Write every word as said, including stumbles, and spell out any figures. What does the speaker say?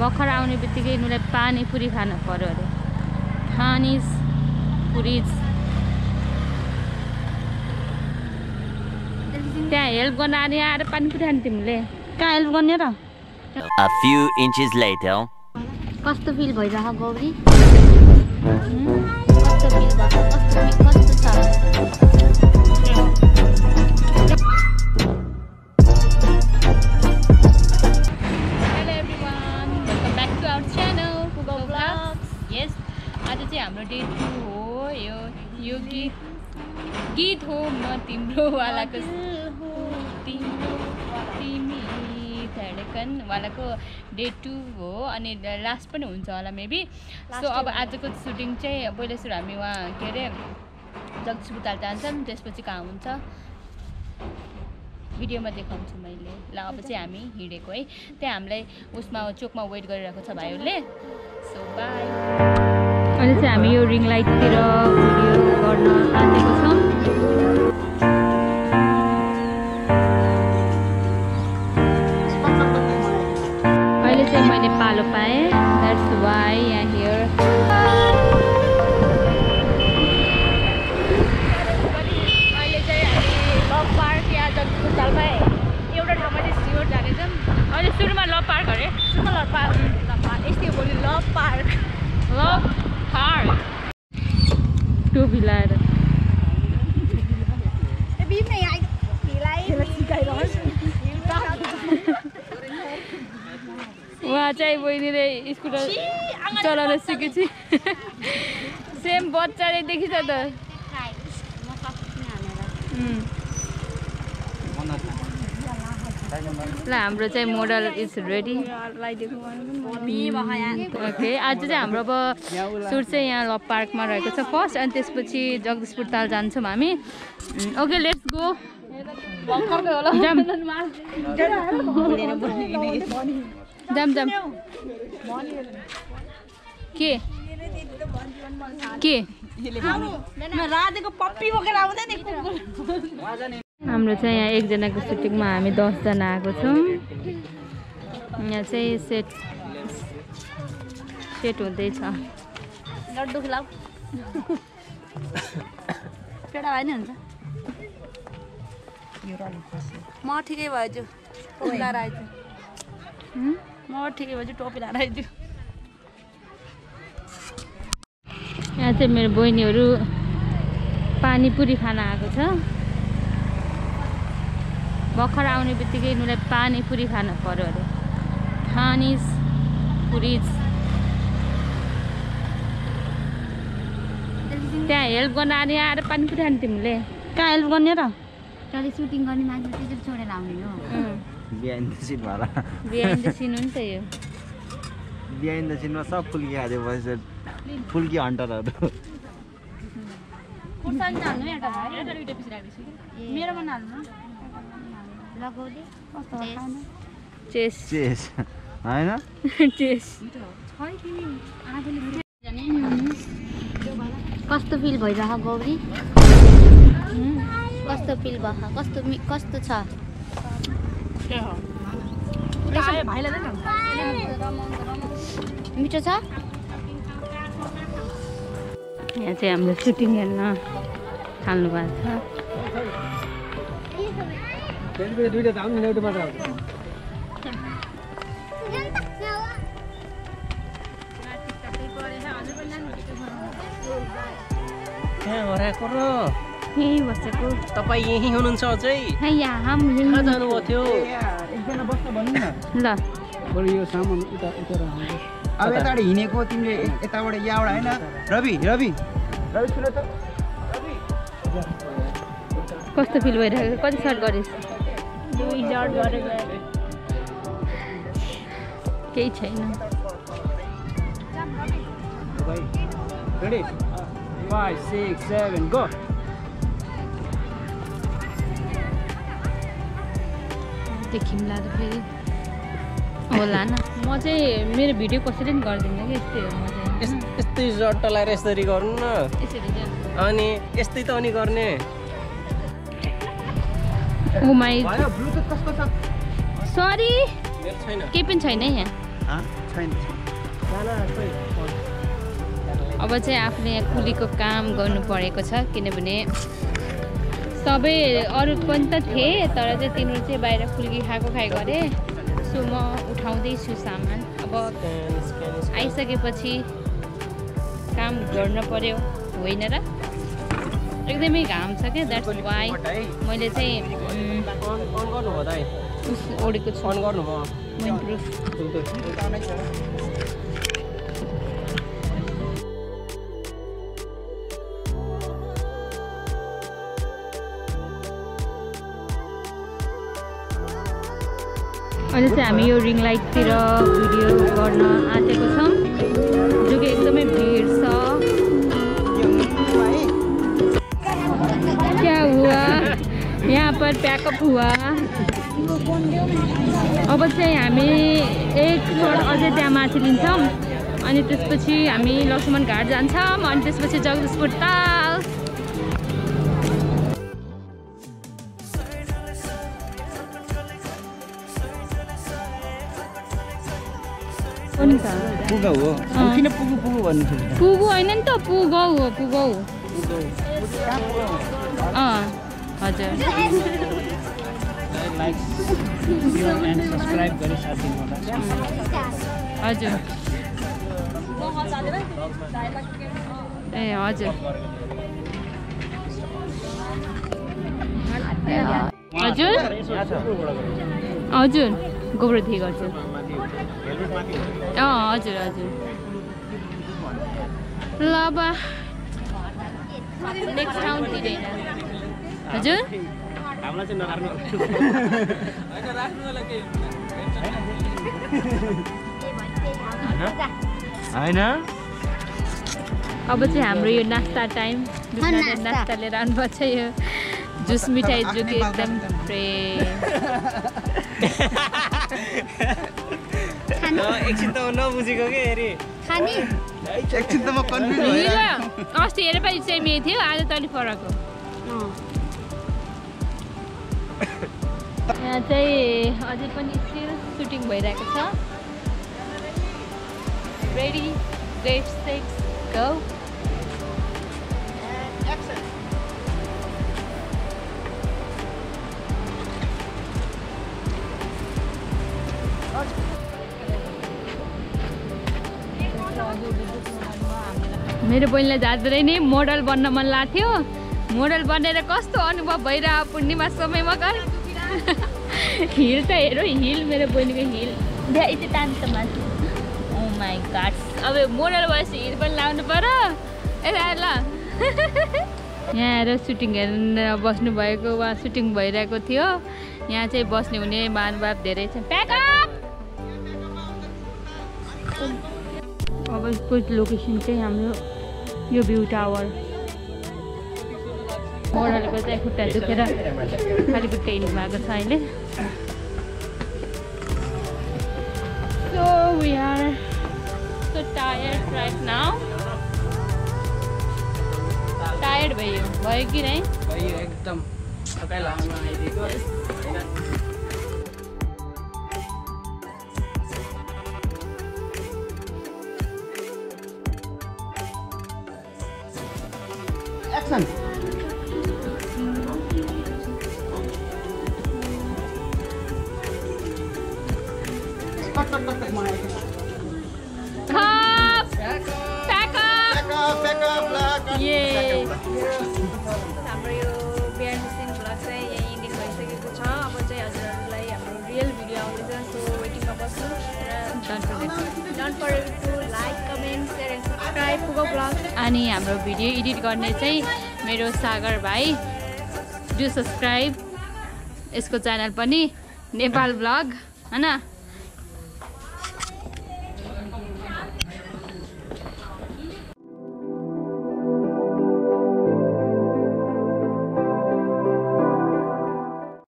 भर्खर आउने बित्तिकै यिनीहरूलाई पानीपुरी खान पर्यो अरे। खानिज पुरिज त्यहाँ हेल्प गर्न आने आएर पानीपुरी खाने तिमीले कहाँ हेल्प गर्ने र? A few inches later. कस्तो फिल भइरहेको गौरी? कस्तो फिल भएको? कस्तो कस्तो छ? Hello everyone, welcome back to our channel PuGau vlogs. Yes, आज चाहिँ हाम्रो डे टू हो। यो यो गीत गीत हो म तिम्रो वालाको तिम्रो तिमी धडकन वालाको डे टू हो अनि लास्ट पनि हुन्छ होला मेबी। सो अब आजको सुटिङ चाहिँ पहिला सुरु हामी वहाँ के अरे जगदीशपुर जान्छौँ, त्यसपछि कहाँ हुन्छ भिडियोमा देखाउँछु मैले। ल अब चाहिँ हामी हिँडेको है, त्यहाँ हामीलाई उसमा चोकमा वेट गरिरहेको छ भाइहरूले। So bye. अहिले चाहिँ हामी यो रिङ लाइटतिर भिडियो गर्न आँटेको छौँ। अहिले चाहिँ मैले पालो पाएँ, द्याट्स वाइ यहाँ हियर। अहिले चाहिँ हामी लभ पार्क या जगदीशपुरमा एउटा ठाउँमा चाहिँ सियोर जानेछौँ। अहिले सुरुमा लभ पार्क अरे, सुरुमा लभ पार्क लभ पार्क यस्तै बोल्यो लभ पार्क लभ पार्क टोपी लाएर उहाँ चाहिँ बहिनीले स्कुटर चलाउन सिकेपछि सेम बच्चाले देखिन्छ त। ल हाम्रो चाहिँ मोडल इज रेडी। ओके आज चाहिँ हाम्रो अब सुट चाहिँ यहाँ लभ पार्कमा रहेको छ फर्स्ट, अनि त्यसपछि जगदीशपुर ताल जान्छौँ हामी। Okay let's go. जाम जाम के के हाम्रो चाहिँ यहाँ एकजनाको सुटिङमा हामी दसजना आएको छौँ। यहाँ चाहिँ सेट सेट हुँदैछ। लड्डु खुलाउ पेडा भए नि हुन्छ। म ठिकै भएछु, टोपी लाएर आएछु। म ठिकै भएछु, टोपी लाएर आएछु। यहाँ चाहिँ मेरो बहिनीहरू पानीपुरी खान आएको छ। भर्खर आउने बित्तिकै यिनीहरूलाई पानीपुरी खान पर्यो अरे। खानिज पुरिज त्यहाँ हेल्प गर्न आने आएर पानीपुरी खाने तिमीले कहाँ हेल्प गर्ने र? तैँले सुटिङ गर्ने मान्छे त्यसरी छोडेर आउने हो। बिहाइन्ड द सिन वाला बिहाइन्ड द सिन हो नि त यो। बिहाइन्ड द सिनमा सब फुल्की खाँदै बस्छ, फुल्की हन्टरहरू। मेरोमा नहाल्नु चेस चेस होइन चेस। कस्तो फिल भइरहेको गौरी? कस्तो फिल भएको? कस्तो कस्तो छ? मिठो छ। यहाँ चाहिँ हाम्रो सुटिङ हेर्न थाल्नु भएको छ। यहीँ बसेको। तपाईँ यहीँ हुनुहुन्छ अझै? यहाँ कहाँ जानुभएको थियो? ल यो सामान उता उता अब यताबाट हिँडेको तिमीले यताबाट यहाँबाट होइन रवि रवि रवि सुन त कस्तो फिल भइरहेको? कति सर्ट गरिस्? दुई सर्ट गरेको केही छैन। Ready five six seven go. देखिउँला त फेरि होला न। म चाहिँ मेरो भिडियो कसैले पनि गर्दिनँ कि यस्तै हो। म चाहिँ यस्तै सर्ट लाएर यसरी गर्नु न, यसरी चाहिँ अनि यस्तै त अनि गर्ने। ओ माई ब्लुटुथ कस्तो छ? सरी मेरो छैन। केही पनि छैन यहाँ। छैन अब चाहिँ आफूले यहाँ कुलीको काम गर्नु परेको छ किनभने सबै अरू पनि त थिए तर चाहिँ तिनीहरू चाहिँ बाहिर फुल्की खाएको खाइ गरे सो म उठाउँदैछु सामान अब आइसकेपछि काम गर्न पर्यो होइन र एकदमै घाम छ क्या द्याट्स वाइ मैले चाहिँ ओडेको छु अहिले चाहिँ हामी यो रिङ लाइटतिर भिडियो गर्न आँटेको छौँ जो कि एकदमै भिड छ क्या हुआ यहाँ पर प्याकअप हुआ अब चाहिँ हामी एक छोड अझै त्यहाँ माथि लिन्छौँ अनि त्यसपछि हामी लक्ष्मण घाट जान्छौँ अनि त्यसपछि जगदीशपुर ताल पुगौ हो किन पुगु पुगु भन्नु थियो पुगु होइन नि त पुगौ हो पुगौ अँ हजुर लाइक एन्ड सब्स्क्राइब गरी साथ दिनु होला हजुर ए हजुर हजुर हजुर गोब्रोधी गर्छु अँ हजुर हजुर ल अब नेक्स्ट ठाउँ दिँदैन हजुर हामीलाई चाहिँ नराख्नु होइन अब चाहिँ हाम्रो यो नास्ता टाइम नास्ता लिएर आउनुपर्छ यो जुस मिठाई जो कि एकदम फ्रेस एकछिन त नबुझेको के अरे खाने एकछिन त म कन्फ्युज भएँ अस्ति हेरेर पनि सेम यही थियो आज त अलिक फरक हो यहाँ चाहिँ अझै पनि स्टिल सुटिङ भइरहेको छ रेडी रेड सिक्स गो मेरो बहिनीलाई जाँदै नै मोडल बन्न मन लाग्थ्यो मोडल बनेर कस्तो अनुभव भइरह्यो पूर्णिमा समयमा गर हिल त हेरौँ हिल मेरो बहिनीको हिल यति तान्छ मान्छे ओ माई गॉड अब मोडल भएपछि हिल पनि लाउनु पर्यो ए ल यहाँ आएर सुटिङ हेरेर बस्नुभएको वा सुटिङ भइरहेको थियो यहाँ चाहिँ बस्ने हुने महानुभाव धेरै छ प्याकअप अब यसको लोकेसन चाहिँ हाम्रो यो भ्यू टावर मोडलको चाहिँ खुट्टा दुखेर खालि खुट्टा हिँड्नु भएको छ अहिले so we are so tired right now tired भयो भयो कि नै भयो एकदम थकाइ लाग्न आइदिएको एक्सन हाम्रो यो बिहान सिन भ्लग चाहिँ यहीँ इन्डिङ भइसकेको छ अब चाहिँ हजुरहरूलाई हाम्रो रियल भिडियो आउँदैछ सो वेटिङमा बस्नु र don't forget to like comment share and subscribe पुगौ ब्लग अनि हाम्रो भिडियो एडिट गर्ने चाहिँ मेरो सागर भाइ डु सब्सक्राइब यसको च्यानल पनि नेपाल ब्लग हैन